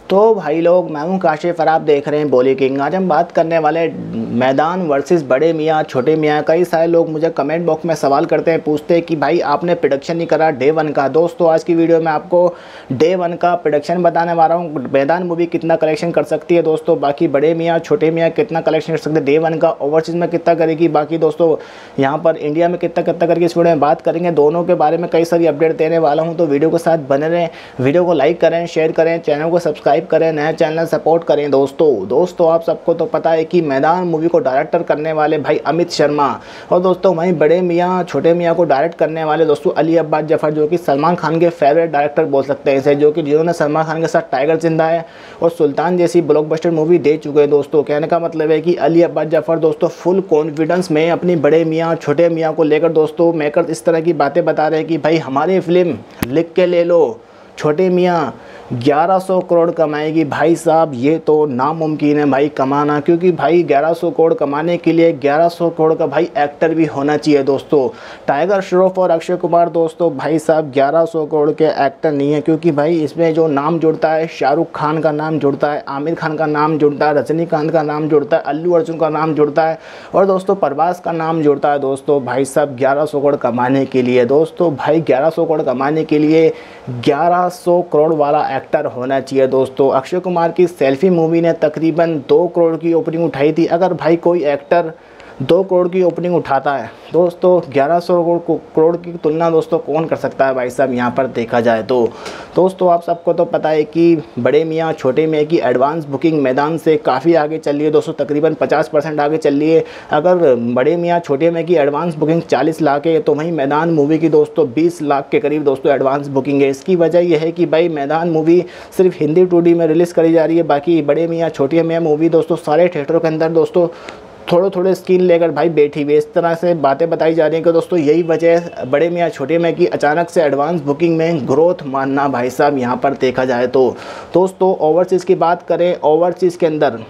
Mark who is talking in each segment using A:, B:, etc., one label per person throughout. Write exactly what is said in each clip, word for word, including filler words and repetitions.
A: तो भाई लोग, मैं हूं काशिफ और आप देख रहे हैं बॉली किंग। आज हम बात करने वाले मैदान वर्सेस बड़े मियाँ छोटे मियाँ। कई सारे लोग मुझे कमेंट बॉक्स में सवाल करते हैं, पूछते हैं कि भाई आपने प्रोडक्शन नहीं करा डे वन का। दोस्तों आज की वीडियो में आपको डे वन का प्रोडक्शन बताने वाला हूँ। मैदान मूवी कितना कलेक्शन कर सकती है दोस्तों, बाकी बड़े मियाँ छोटे मियाँ कितना कलेक्शन कर सकते हैं डे वन का, ओवरसीज़ में कितना करेगी, बाकी दोस्तों यहाँ पर इंडिया में कितना कितना करके इस वीडियो में बात करेंगे। दोनों के बारे में कई सारी अपडेट देने वाला हूँ, तो वीडियो के साथ बने रहें। वीडियो को लाइक करें, शेयर करें, चैनल को सब्सक्राइब करें, नया चैनल सपोर्ट करें। दोस्तों दोस्तों आप सबको तो पता है कि मैदान मूवी को डायरेक्टर करने वाले भाई अमित शर्मा, और दोस्तों वहीं बड़े मियाँ छोटे मियाँ को डायरेक्ट करने वाले दोस्तों अली अब्बास जफर, जो कि सलमान खान के फेवरेट डायरेक्टर बोल सकते हैं इसे, जो कि जिन्होंने सलमान खान के साथ टाइगर जिंदा है और सुल्तान जैसी ब्लॉकबस्टर मूवी दे चुके हैं। दोस्तों कहने का मतलब है कि अली अब्बास जफर दोस्तों फुल कॉन्फिडेंस में अपनी बड़े मियाँ छोटे मियाँ को लेकर दोस्तों मेकर इस तरह की बातें बता रहे हैं कि भाई हमारी फिल्म लिख के ले लो, छोटे मियाँ ग्यारह सौ करोड़ कमाएगी। भाई साहब ये तो नामुमकिन है भाई कमाना, क्योंकि भाई ग्यारह सौ करोड़ कमाने के लिए ग्यारह सौ करोड़ का भाई एक्टर भी होना चाहिए दोस्तों। टाइगर श्रॉफ और अक्षय कुमार दोस्तों भाई साहब ग्यारह सौ करोड़ के एक्टर नहीं है, क्योंकि भाई इसमें जो नाम जुड़ता है, शाहरुख खान का नाम जुड़ता है, आमिर खान का नाम जुड़ता है, रजनीकांत का नाम जुड़ता है, अल्लू अर्जुन का नाम जुड़ता है और दोस्तों प्रभास का नाम जुड़ता है। दोस्तों भाई साहब ग्यारह सौ करोड़ कमाने के लिए दोस्तों भाई ग्यारह सौ करोड़ कमाने के लिए ग्यारह सौ करोड़ वाला एक्टर होना चाहिए दोस्तों। अक्षय कुमार की सेल्फी मूवी ने तकरीबन दो करोड़ की ओपनिंग उठाई थी। अगर भाई कोई एक्टर दो करोड़ की ओपनिंग उठाता है दोस्तों, ग्यारह सौ करोड़ की तुलना दोस्तों कौन कर सकता है भाई साहब यहाँ पर देखा जाए तो। दोस्तों आप सबको तो पता है कि बड़े मियाँ छोटे मियाँ की एडवांस बुकिंग मैदान से काफ़ी आगे चल रही है दोस्तों, तकरीबन पचास परसेंट आगे चल रही है। अगर बड़े मियाँ छोटे मियाँ की एडवांस बुकिंग चालीस लाख है तो वहीं मैदान मूवी की दोस्तों बीस लाख के करीब दोस्तों एडवांस बुकिंग है। इसकी वजह यह है कि भाई मैदान मूवी सिर्फ हिंदी टू डी में रिलीज़ करी जा रही है, बाकी बड़े मियाँ छोटे मियाँ मूवी दोस्तों सारे थिएटरों के अंदर दोस्तों थोड़े थोड़े स्क्रीन लेकर भाई बैठी हुई, इस तरह से बातें बताई जा रही हैं कि दोस्तों यही वजह बड़े मियाँ छोटे मियाँ की अचानक से एडवांस बुकिंग में ग्रोथ मानना भाई साहब यहाँ पर देखा जाए तो। दोस्तों ओवरसीज़ की बात करें, ओवरसीज़ के अंदर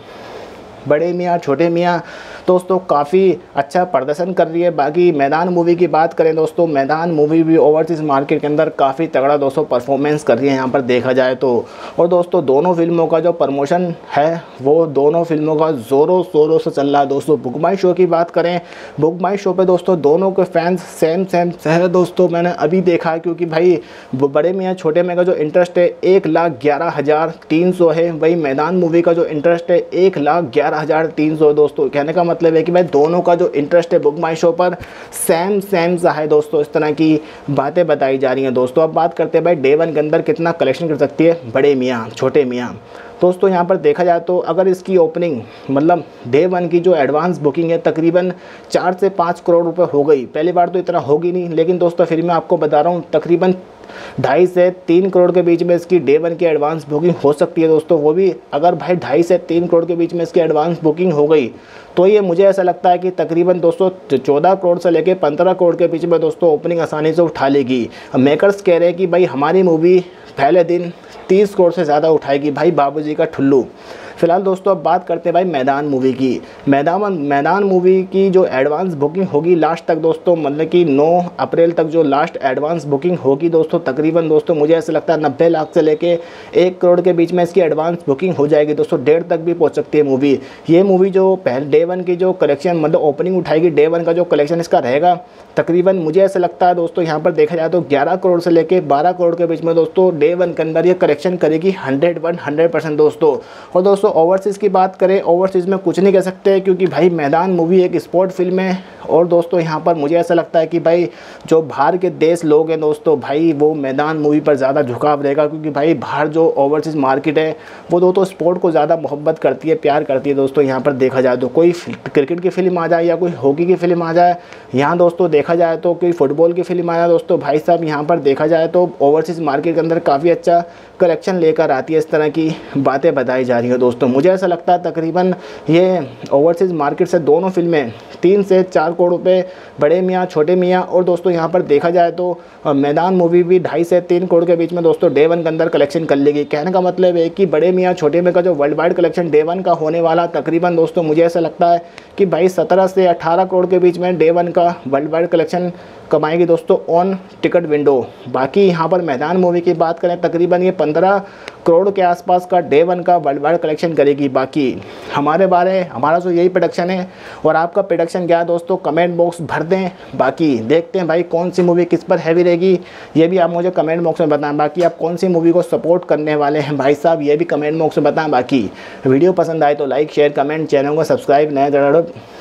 A: बड़े मियाँ छोटे मियाँ दोस्तों काफ़ी अच्छा प्रदर्शन कर रही है। बाकी मैदान मूवी की बात करें दोस्तों, मैदान मूवी भी ओवरसीज़ मार्केट के अंदर काफ़ी तगड़ा दोस्तों परफॉर्मेंस कर रही है यहाँ पर देखा जाए तो। और दोस्तों दोनों फिल्मों का जो प्रमोशन है वो दोनों फिल्मों का ज़ोरों शोरों से चल रहा है दोस्तों। बुक माई शो की बात करें, बुक माई शो पर दोस्तों दोनों के फैंस सेम सेम है दोस्तों, मैंने अभी देखा है, क्योंकि भाई बड़े मियाँ छोटे मियाँ का जो इंटरेस्ट है एक लाख ग्यारह हज़ार तीन सौ है, वही मैदान मूवी का जो इंटरेस्ट है एक लाख ग्यारह हज़ार तीन सौ दोस्तों। कहने का मतलब है कि भाई दोनों का जो इंटरेस्ट है बुक माई शो पर सेम सेम सा है दोस्तों, इस तरह की बातें बताई जा रही हैं दोस्तों। अब बात करते हैं भाई डे वन के अंदर कितना कलेक्शन कर सकती है बड़े मियाँ छोटे मियाँ। दोस्तों यहाँ पर देखा जाए तो अगर इसकी ओपनिंग मतलब डे वन की जो एडवांस बुकिंग है तकरीबन चार से पाँच करोड़ रुपए हो गई, पहली बार तो इतना होगी नहीं, लेकिन दोस्तों फिर मैं आपको बता रहा हूँ तकरीबन ढाई से तीन करोड़ के बीच में इसकी डे वन की एडवांस बुकिंग हो सकती है दोस्तों। वो भी अगर भाई ढाई से तीन करोड़ के बीच में इसकी एडवांस बुकिंग हो गई तो ये मुझे ऐसा लगता है कि तकरीबन दोस्तों चौदह करोड़ से लेकर पंद्रह करोड़ के बीच में दोस्तों ओपनिंग आसानी से उठा लेगी। मेकर्स कह रहे हैं कि भाई हमारी मूवी पहले दिन तीस करोड़ से ज़्यादा उठाएगी भाई बाबूजी का ठुल्लू। फिलहाल दोस्तों अब बात करते हैं भाई मैदान मूवी की। मैदान मैदान मूवी की जो एडवांस बुकिंग होगी लास्ट तक दोस्तों, मतलब कि नौ अप्रैल तक जो लास्ट एडवांस बुकिंग होगी दोस्तों, तकरीबन दोस्तों मुझे ऐसा लगता है नब्बे लाख से लेके एक करोड़ के बीच में इसकी एडवांस बुकिंग हो जाएगी दोस्तों। डेढ़ तक भी पहुंच सकती है मूवी। ये मूवी जो पहले डे वन की जो कलेक्शन मतलब ओपनिंग उठाएगी, डे वन का जो कलेक्शन इसका रहेगा तकरीबन मुझे ऐसा लगता है दोस्तों यहाँ पर देखा जाए तो ग्यारह करोड़ से लेके बारह करोड़ के बीच में दोस्तों डे वन के अंदर ये कलेक्शन करेगी हंड्रेड वन हंड्रेड परसेंट दोस्तों। और दोस्तों ओवरसीज़ की बात करें, ओवरसीज़ में कुछ नहीं कह सकते, क्योंकि भाई मैदान मूवी एक स्पोर्ट फिल्म है और दोस्तों यहाँ पर मुझे ऐसा लगता है कि भाई जो बाहर के देश लोग हैं दोस्तों भाई वो मैदान मूवी पर ज़्यादा झुकाव रहेगा, क्योंकि भाई बाहर जो ओवरसीज़ मार्केट है वो दोस्तों स्पोर्ट को ज़्यादा मोहब्बत करती है, प्यार करती है दोस्तों। यहाँ पर देखा जाए तो कोई क्रिकेट की फिल्म आ जाए या कोई हॉकी की फिल्म आ जाए, यहाँ दोस्तों देखा जाए तो कोई फुटबॉल की फिल्म आ जाए दोस्तों, भाई साहब यहाँ पर देखा जाए तो ओवरसीज़ मार्केट के अंदर काफ़ी अच्छा कलेक्शन लेकर आती है, इस तरह की बातें बताई जा रही हैं दोस्तों। मुझे ऐसा लगता है तकरीबन ये ओवरसीज़ मार्केट से दोनों फिल्में तीन से चार करोड़ रुपए बड़े मियाँ छोटे मियाँ, और दोस्तों यहाँ पर देखा जाए तो मैदान मूवी भी ढाई से तीन करोड़ के बीच में दोस्तों डे वन के अंदर कलेक्शन कर लेगी। कहने का मतलब है कि बड़े मियाँ छोटे मियाँ का जो world wide collection day one का होने वाला तकरीबन दोस्तों मुझे ऐसा लगता है कि भाई सत्रह से अठारह करोड़ के बीच में डे वन का वर्ल्ड वाइड कलेक्शन कमाएगी दोस्तों ऑन टिकट विंडो। बाकी यहाँ पर मैदान मूवी की बात करें तकरीबन ये पंद्रह करोड़ के आसपास का डे वन का वर्ल्ड वाइड कलेक्शन करेगी। बाकी हमारे बारे हमारा तो यही प्रोडक्शन है और आपका प्रोडक्शन क्या है दोस्तों कमेंट बॉक्स भर दें। बाकी देखते हैं भाई कौन सी मूवी किस पर हैवी रहेगी, ये भी आप मुझे कमेंट बॉक्स में बताएं। बाकी आप कौन सी मूवी को सपोर्ट करने वाले हैं भाई साहब, ये भी कमेंट बॉक्स में बताएं। बाकी वीडियो पसंद आए तो लाइक शेयर कमेंट, चैनल को सब्सक्राइब नए